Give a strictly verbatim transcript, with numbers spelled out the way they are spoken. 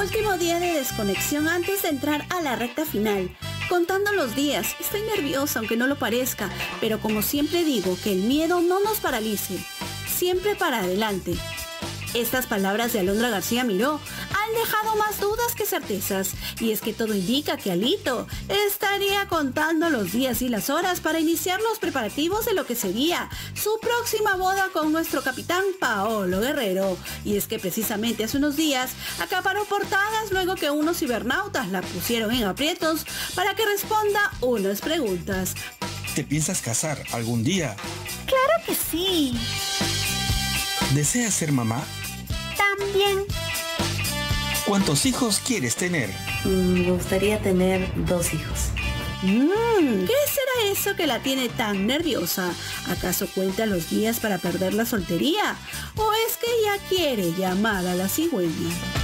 Último día de desconexión antes de entrar a la recta final. Contando los días, estoy nerviosa aunque no lo parezca, pero como siempre digo, que el miedo no nos paralice. Siempre para adelante. Estas palabras de Alondra García Miró han dejado más dudas que certezas, y es que todo indica que Alito estaría contando los días y las horas para iniciar los preparativos de lo que sería su próxima boda con nuestro capitán Paolo Guerrero. Y es que precisamente hace unos días acaparó portadas luego que unos cibernautas la pusieron en aprietos para que responda unas preguntas. ¿Te piensas casar algún día? ¡Claro que sí! ¿Deseas ser mamá? También. ¿Cuántos hijos quieres tener? Mm, me gustaría tener dos hijos. Mm, ¿Qué será eso que la tiene tan nerviosa? ¿Acaso cuenta los días para perder la soltería? ¿O es que ella quiere llamar a la cigüeña?